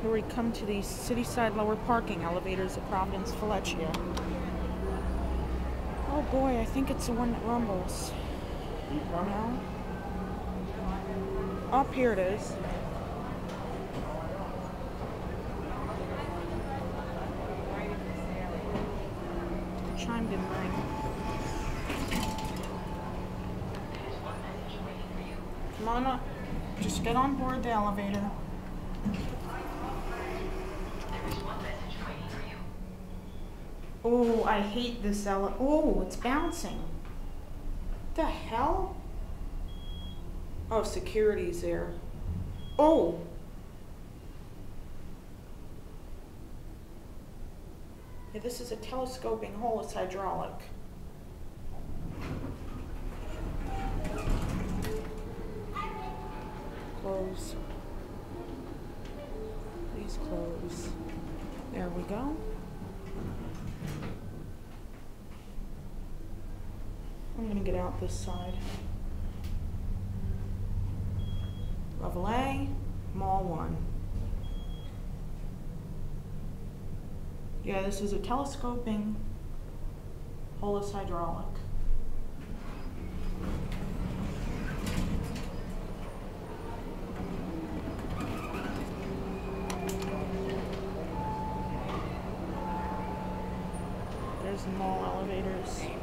Here we come to the Cityside lower parking elevators at Providence, Fallechia. Oh boy, I think it's the one that rumbles. No? Up here it is. Chime didn't ring. Come on up. Just get on board the elevator. Oh, I hate this elevator. Oh, it's bouncing. What the hell? Oh, security's there. Oh! Yeah, this is a telescoping hole. It's hydraulic. Close. Please close. There we go. I'm going to get out this side. Level A, Mall 1. Yeah, this is a telescoping hole is hydraulic. There's the mall elevators.